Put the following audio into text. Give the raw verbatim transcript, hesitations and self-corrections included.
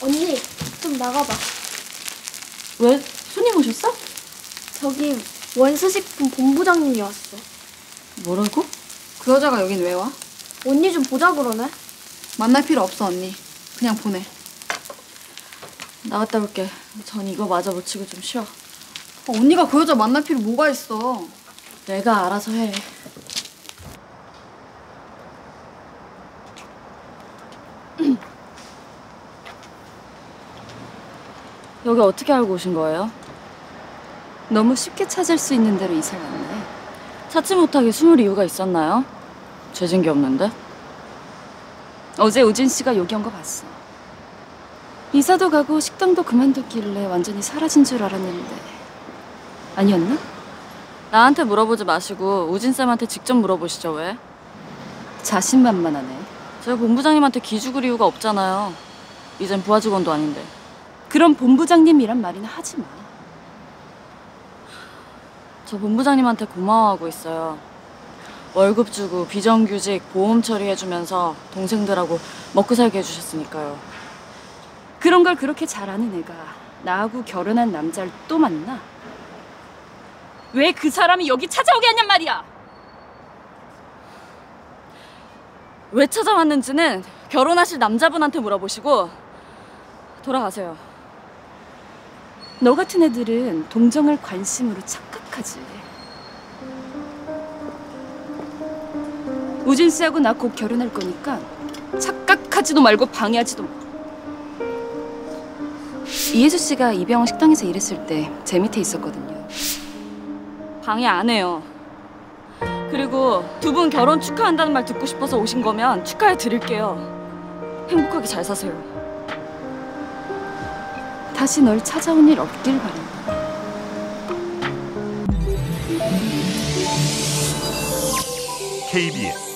언니, 좀 나가봐. 왜? 손님 오셨어? 저기 원수식품 본부장님이 왔어. 뭐라고? 그 여자가 여긴 왜 와? 언니 좀 보자 그러네. 만날 필요 없어, 언니. 그냥 보내. 나갔다 올게. 전 이거 마저 묻히고 좀 쉬어. 어, 언니가 그 여자 만날 필요 뭐가 있어. 내가 알아서 해. 여기 어떻게 알고 오신 거예요? 너무 쉽게 찾을 수 있는 대로 이사 왔네. 찾지 못하게 숨을 이유가 있었나요? 죄진 게 없는데? 어제 우진 씨가 여기 온 거 봤어. 이사도 가고 식당도 그만뒀길래 완전히 사라진 줄 알았는데 아니었나? 나한테 물어보지 마시고 우진 쌤한테 직접 물어보시죠. 왜? 자신만만하네. 제가 본부장님한테 기죽을 이유가 없잖아요. 이젠 부하 직원도 아닌데. 그럼 본부장님이란 말이나 하지 마. 저 본부장님한테 고마워하고 있어요. 월급 주고 비정규직 보험 처리해주면서 동생들하고 먹고 살게 해주셨으니까요. 그런 걸 그렇게 잘 아는 애가 나하고 결혼한 남자를 또 만나? 왜 그 사람이 여기 찾아오게 했냔 말이야! 왜 찾아왔는지는 결혼하실 남자분한테 물어보시고 돌아가세요. 너 같은 애들은 동정을 관심으로 착각하지. 우진 씨하고 나 곧 결혼할 거니까 착각하지도 말고 방해하지도 마. 이혜수 씨가 이병헌 식당에서 일했을 때 제 밑에 있었거든요. 방해 안 해요. 그리고 두 분 결혼 축하한다는 말 듣고 싶어서 오신 거면 축하해 드릴게요. 행복하게 잘 사세요. 다시 널 찾아온 일 없길 바란다. 케이비에스